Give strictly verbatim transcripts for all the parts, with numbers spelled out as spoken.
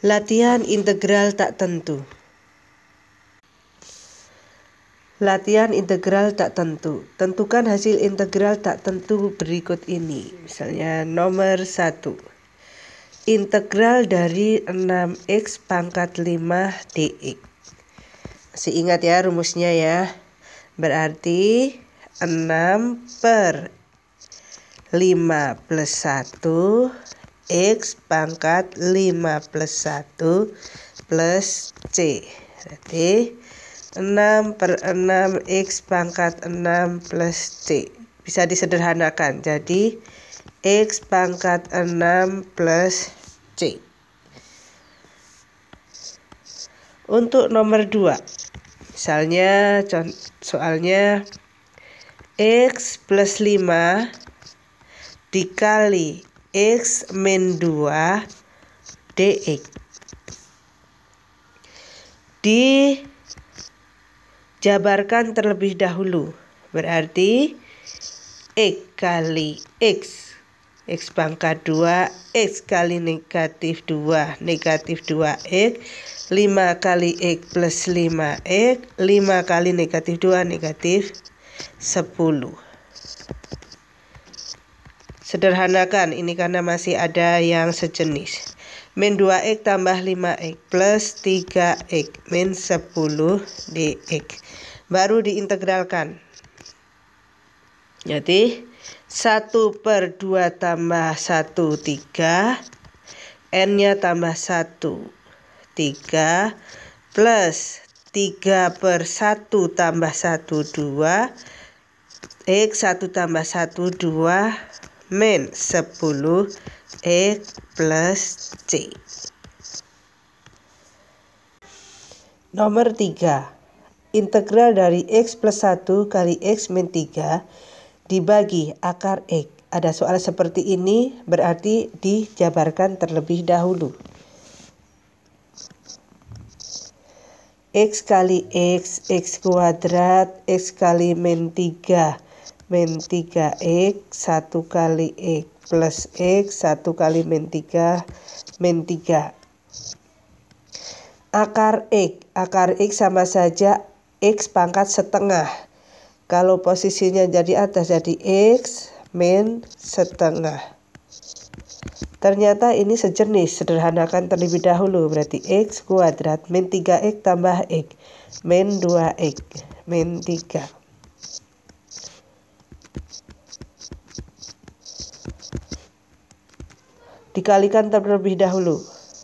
Latihan integral tak tentu. Latihan integral tak tentu. Tentukan hasil integral tak tentu berikut ini. Misalnya nomor satu. Integral dari enam x pangkat lima dx. Masih ingat ya rumusnya ya. Berarti enam per lima plus satu x pangkat lima plus satu plus c. Berarti enam per enam x pangkat enam plus c. Bisa disederhanakan jadi x pangkat enam plus c. Untuk nomor dua, misalnya soalnya x plus lima dikali x min dua dx. Dijabarkan terlebih dahulu. Berarti x kali x. X pangkat dua, x kali negatif dua, negatif dua x. lima kali x plus lima x. lima kali negatif dua, negatif sepuluh. Sederhanakan ini karena masih ada yang sejenis. Min dua x tambah lima x plus tiga x min sepuluh dx. Baru diintegralkan. Jadi satu per dua tambah satu, tiga. N-nya tambah satu, tiga. Plus tiga per satu tambah satu, dua. X satu tambah satu, dua. Min sepuluh x plus c. Nomor tiga. Integral dari x plus satu kali x min tiga dibagi akar x. Ada soal seperti ini berarti dijabarkan terlebih dahulu. X kali x, x kuadrat, x kali min tiga. Min tiga x, satu kali x plus x, satu kali min tiga, min tiga. Akar x, akar x sama saja x pangkat setengah. Kalau posisinya jadi atas jadi x min setengah. Ternyata ini sejenis, sederhanakan terlebih dahulu. Berarti x kuadrat min tiga x tambah x min dua x min tiga. Dikalikan terlebih dahulu.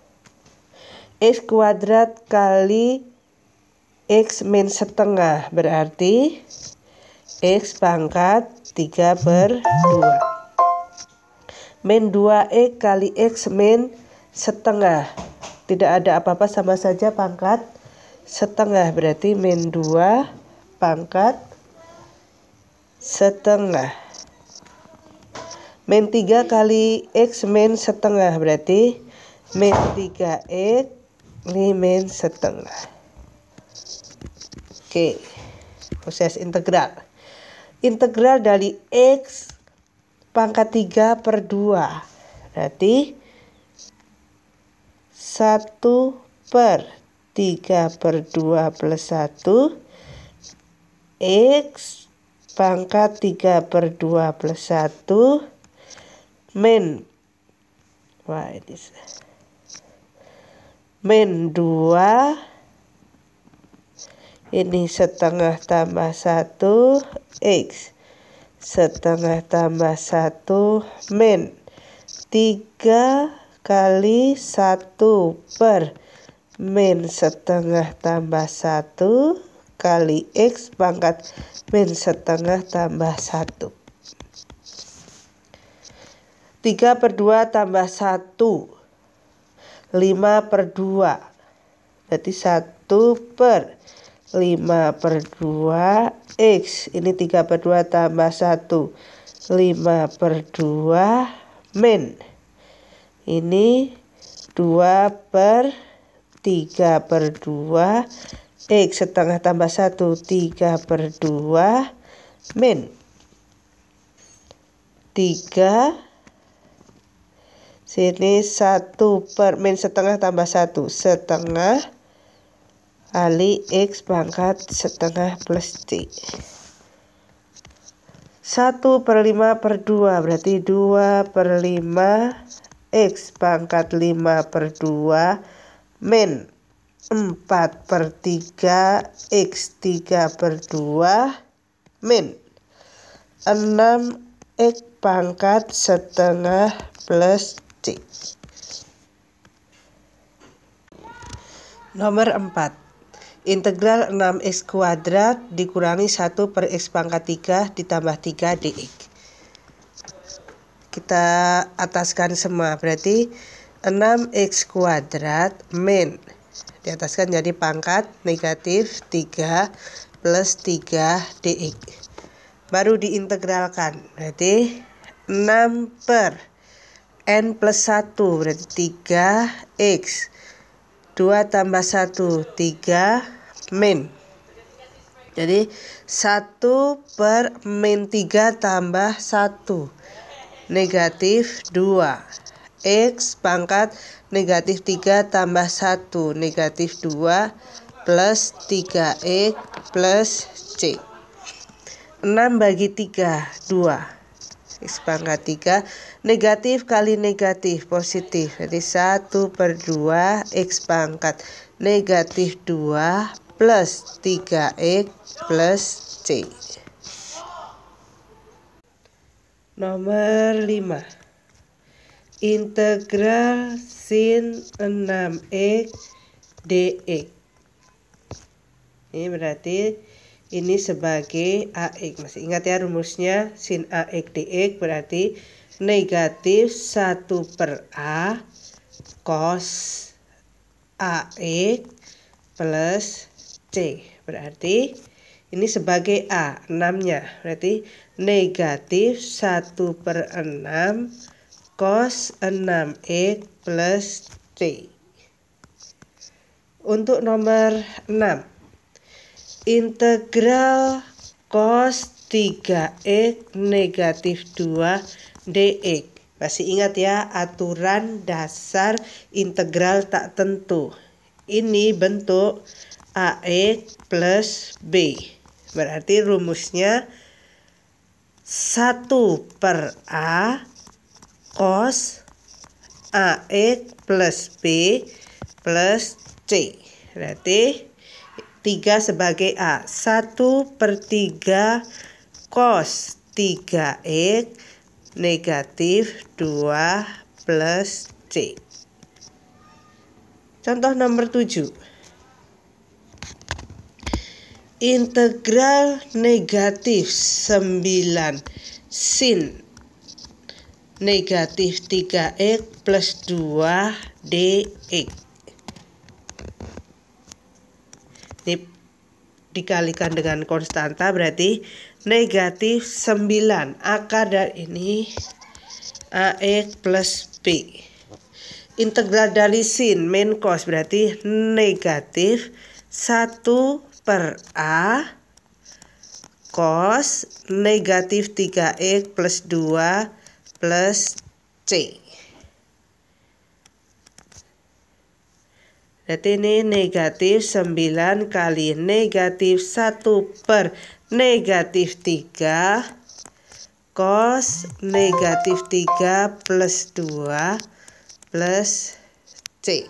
X kuadrat kali x min setengah berarti x pangkat tiga per dua. Min dua x kali x min setengah. Tidak ada apa-apa sama saja pangkat setengah. Berarti min dua pangkat setengah. Min tiga kali x min setengah berarti min tiga x min setengah. Oke, proses integral. Integral dari x pangkat tiga per dua. Berarti satu per tiga per dua plus satu. X pangkat tiga per dua plus satu. Min wah ini min dua ini setengah tambah satu x setengah tambah satu min tiga kali satu per min setengah tambah satu kali x pangkat min setengah tambah satu. tiga per dua tambah satu. lima per dua. Berarti satu per lima per dua x. Ini tiga per dua tambah satu. lima per dua min. Ini dua per tiga per dua x setengah tambah satu. tiga per dua min tiga Sini satu per min setengah tambah satu. Setengah kali X pangkat setengah plus C. satu per lima per dua berarti dua per lima X pangkat lima per dua min empat per tiga X tiga per dua min enam X pangkat setengah plus C. Nomor empat. Integral enam X kuadrat dikurangi satu per X pangkat tiga ditambah tiga dx. Kita ataskan semua, berarti enam X kuadrat min, diataskan jadi pangkat negatif tiga plus tiga dx. Baru diintegralkan, berarti enam per N plus satu, berarti tiga X. dua tambah satu, tiga min. Jadi satu per min tiga tambah satu. Negatif dua. X pangkat negatif tiga tambah satu. Negatif dua plus tiga X plus C. enam bagi tiga, dua. X pangkat tiga, negatif kali negatif, positif. Jadi satu per dua X pangkat negatif dua plus tiga X plus C. Nomor lima. Integral sin enam X dx. Ini berarti ini sebagai A X. Masih ingat ya rumusnya, sin A X dx berarti negatif satu per A cos A X plus C. Berarti ini sebagai A, enam-nya. Berarti negatif satu per enam cos enam X plus C. Untuk nomor enam. Integral cos tiga X negatif dua dx. Masih ingat ya aturan dasar integral tak tentu. Ini bentuk A X plus B. Berarti rumusnya satu per A cos A X plus B plus C. Berarti tiga sebagai A. satu per tiga cos tiga X negatif dua plus C. Contoh nomor tujuh. Integral negatif sembilan sin negatif tiga X plus dua dx. Ini dikalikan dengan konstanta berarti negatif sembilan. Akar dari ini A X plus B. Integral dari sin min cos berarti negatif satu per A cos negatif tiga X plus dua plus C. Berarti ini negatif sembilan kali negatif satu per negatif tiga cos negatif tiga plus dua plus C.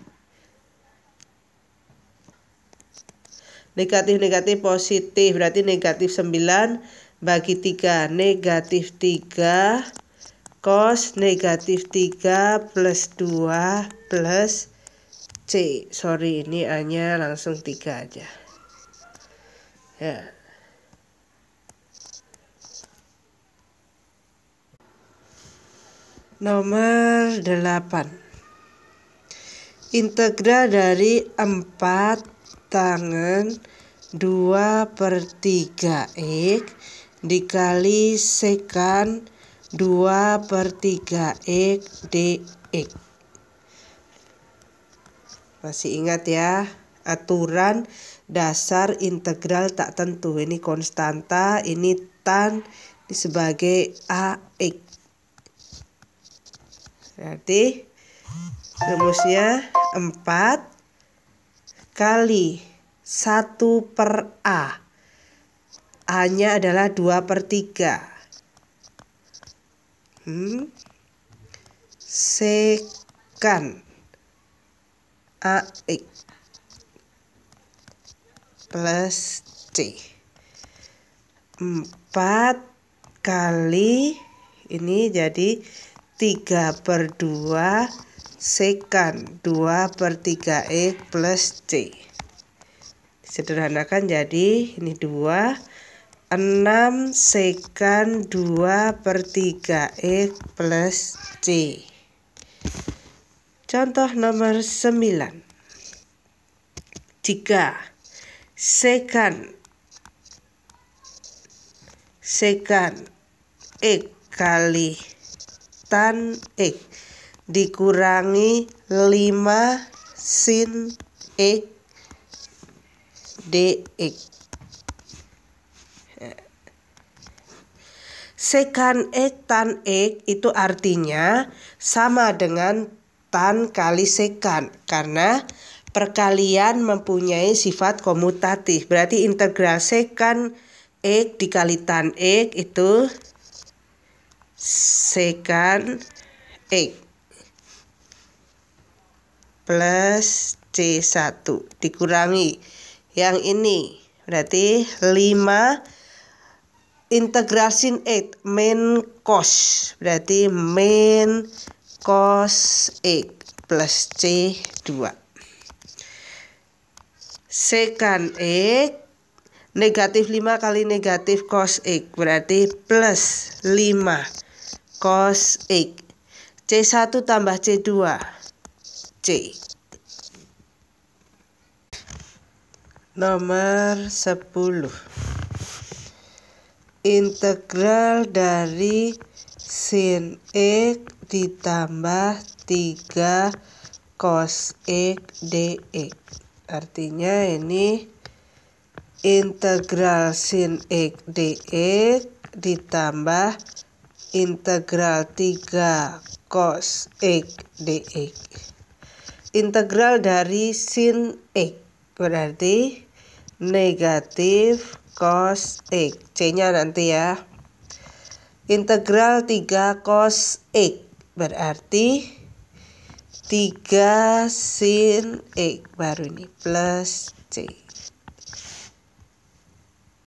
Negatif-negatif positif, berarti negatif sembilan bagi tiga, negatif tiga cos negatif tiga plus dua plus C. Sorry, ini A-nya langsung tiga aja. Ya. Nomor delapan. Integral dari empat tangen dua per tiga X dikali sekan dua per tiga X dx. Masih ingat ya aturan dasar integral tak tentu. Ini konstanta, ini tan, ini sebagai A X. Berarti rumusnya empat kali satu per A. A-nya adalah dua per tiga. Hmm. Sekan A X plus C. empat kali ini jadi tiga per dua sekan dua per tiga X plus C. Sederhanakan jadi ini dua, enam sekan dua per tiga X plus C. Contoh nomor sembilan. Jika sekan sekan X kali tan X dikurangi lima sin X dx. Sekan X tan X itu artinya sama dengan tan kali sekan, karena perkalian mempunyai sifat komutatif. Berarti integral sekan X dikali tan X itu sekan X plus C satu dikurangi yang ini. Berarti lima integral sin X min cos. Berarti min cos X plus C dua. Sekan X negatif lima kali negatif cos X berarti plus lima cos X. C satu tambah C dua C. Nomor sepuluh. Integral dari sin X ditambah tiga cos X dx. Artinya ini integral sin X dx ditambah integral tiga cos X dx. Integral dari sin X berarti negatif cos X. C-nya nanti ya. Integral tiga cos X berarti tiga sin X baru ini plus C.